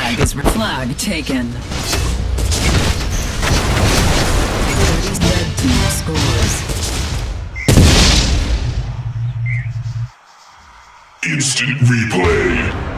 Flag is flag taken. Red team scores. Instant replay.